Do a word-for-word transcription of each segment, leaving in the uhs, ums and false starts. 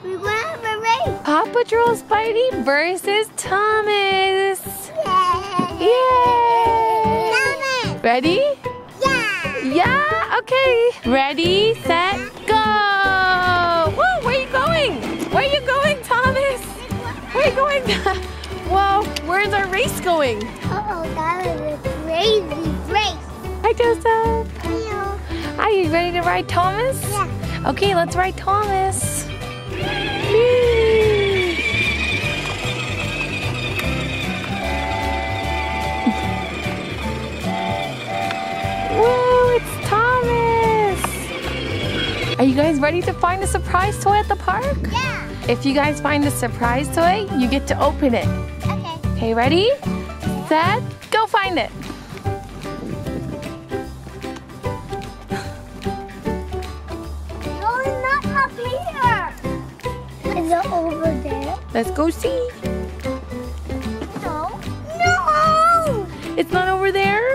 We want to have a race. Paw Patrol Spidey versus Thomas. Yay! Yay! Thomas! Ready? Yeah! Yeah? Okay. Ready, set, go! Whoa, where are you going? Where are you going, Thomas? Where are you going? Whoa, where's our race going? Uh-oh, that was a crazy race. Hi, Joseph. Hello. Are you ready to ride Thomas? Yeah. Okay, let's ride Thomas. Whee! Woo, it's Thomas! Are you guys ready to find a surprise toy at the park? Yeah. If you guys find a surprise toy, you get to open it. Okay. Okay, ready? Set, go find it. No, it's not up here. Is it over there? Let's go see. No. No! It's not over there?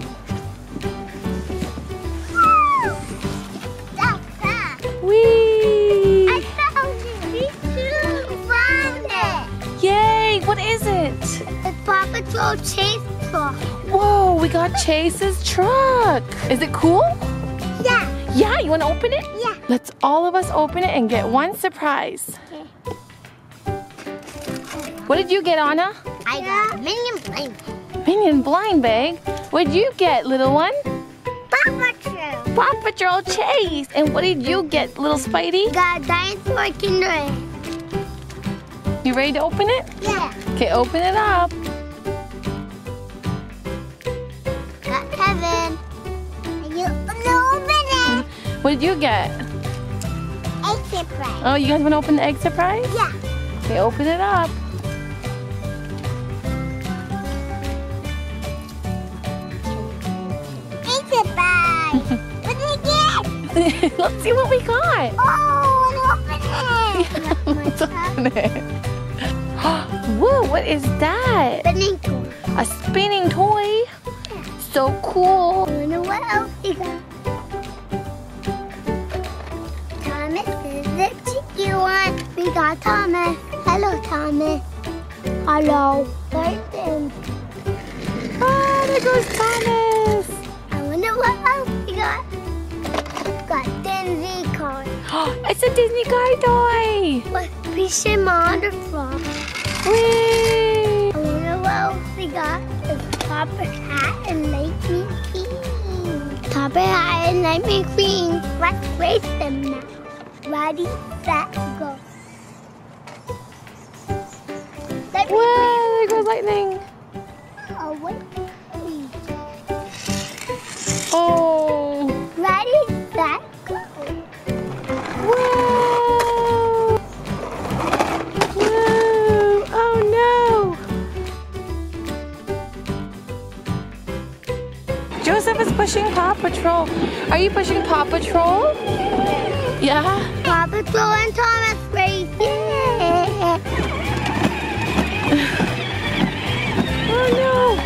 That's that. Whee! I found it. Me too. Found it. Yay! What is it? It's Paw Patrol Chase Truck. Whoa, we got Chase's truck. Is it cool? Yeah. Yeah, you want to open it? Yeah. Let's all of us open it and get one surprise. Okay. What did you get, Anna? I got a minion plane. Minion blind bag. What did you get, little one? Paw Patrol. Paw Patrol Chase. And what did you get, little Spidey? Got a dinosaur Kinder Egg. You ready to open it? Yeah. Okay, open it up. Got Kevin. And you open it. What did you get? Egg surprise. Oh, you guys want to open the egg surprise? Yeah. Okay, open it up. Egg surprise. What did I get? Let's see what we got. Oh, open it. Let's open it. Whoa, what is that? Spinning toy. A spinning toy? So cool. I wonder what else we got. Thomas is the cheeky one. We got Thomas. Hello, Thomas. Hello. There's him. Ah, there goes Thomas. I wonder what else we got. Got Disney car. It's a Disney car toy. What Fisherman on the front. Whee! I wonder what else we got. It's Topper hat and Lightning Queen. Topper hat and Lightning Queen. Let's race them now. Ready, set, go. Lightning Whoa, there goes lightning. Queen. Oh, wait. Oh. Ready, set, go. Whoa. Whoa. Oh no. Joseph is pushing Paw Patrol. Are you pushing Paw Patrol? Yeah? Paw Patrol and Thomas race. Yeah. Oh no.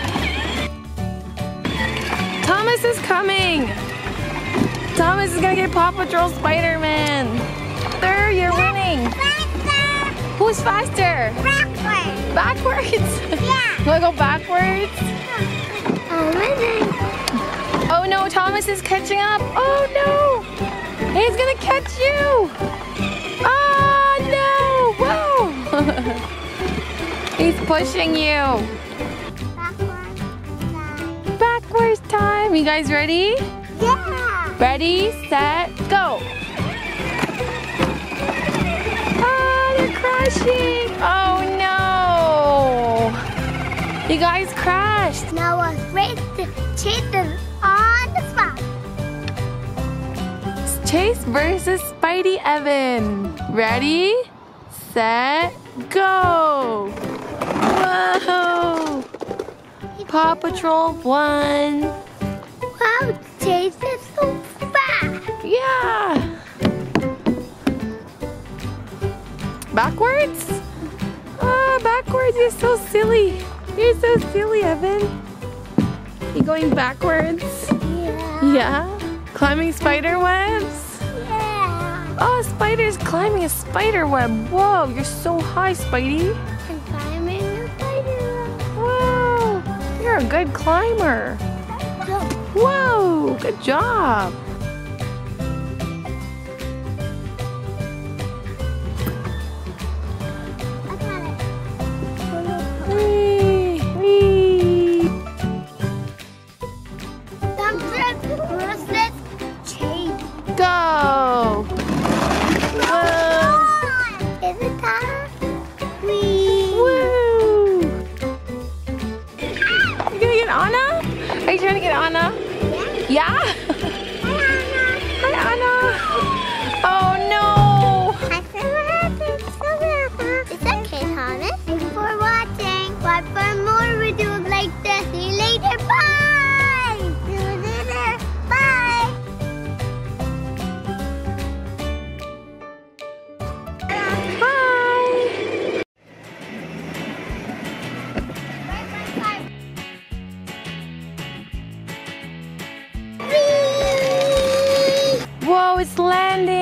Thomas is coming. Thomas is gonna get Paw Patrol Spider-Man. There, you're winning. Faster. Who's faster? Backwards. Backwards? Yeah. You wanna go backwards? I'm winning. Oh no, Thomas is catching up. Oh no! He's gonna catch you! Oh no! Whoa! He's pushing you. Backwards. Side. Backwards time. You guys ready? Yeah. Ready, set, go! Oh, they're crashing! Oh no! You guys crashed. Now let's race the chases on the spot. Chase versus Spidey Evan. Ready, set, go! Whoa! Paw Patrol won. Wow, Chase is so fast. Yeah! Backwards? Oh, backwards, you're so silly. You're so silly, Evan. You going backwards? Yeah. Yeah? Climbing spider webs? Yeah. Oh, a spider's climbing a spider web. Whoa, you're so high, Spidey. I'm climbing a spider web. Whoa, you're a good climber. Go. Whoa, good job. I got it. Whee, whee. Some trips, bracelets, chain. Go. Whoa. Is it time? Whee. Woo. You gonna get Anna? Are you trying to get Anna? Yeah. Yeah? Hi, Anna. Oh, no. I feel happy. So happy. It's okay, Thomas. Thanks for watching. But for more videos like this, see you later. Bye. See you later. Bye. Hi. Whee! Whoa, it's landing.